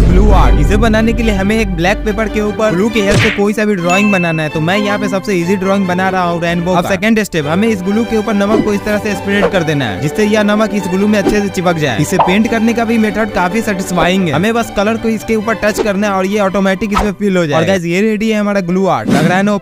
Glue art. इसे बनाने के लिए हमें एक ब्लैक पेपर के ऊपर ग्लू की हेल्प से कोई सा भी ड्राइंग बनाना है। तो मैं यहाँ पे सबसे इजी ड्राइंग बना रहा हूँ रेनबो। अब सेकंड स्टेप, हमें इस ग्लू के ऊपर नमक को इस तरह से स्प्रेड कर देना है जिससे यह नमक इस ग्लू में अच्छे से चिपक जाए। इसे पेंट करने का भी मेथड काफी सेटिस्फाइंग है। हमें बस कलर को इसके ऊपर टच करना है और ये ऑटोमेटिक इसमें फिल हो जाए। और गाइस ये रेडी है हमारा ग्लू आर्ट। लग रहा है ना